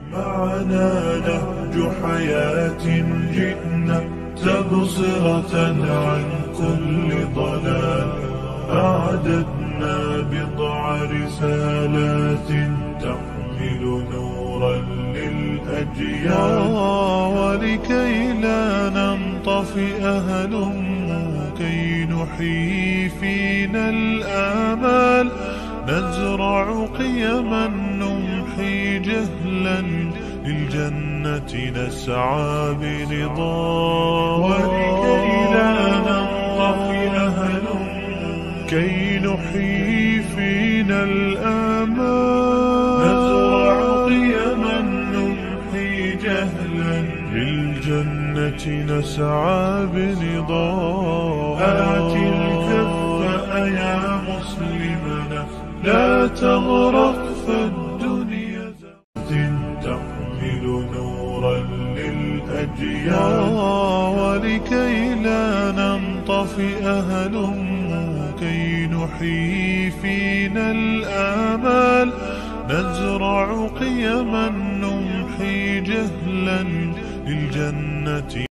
معنا نهج حياة جئنا تبصرة عن كل ضلال. أعددنا بضع رسالات تحمل نورا للأجيال، ولكي لا ننطفئ هلموا كي نحيي فينا الآمال. نزرع قيما نمحي جهلا للجنة نسعى برضا، ولكي لا ننطفئ هلموا كي نحيي فينا الآمال. نزرع قيما نمحي جهلا للجنة نسعى برضا. آت الكف يا مسلمنا لا تغرق فالدنيا تحمل نورا للأجيال، ولكي لا ننطفئ هلموا كي نحيي فينا الآمال. نزرع قيما نمحي جهلا للجنة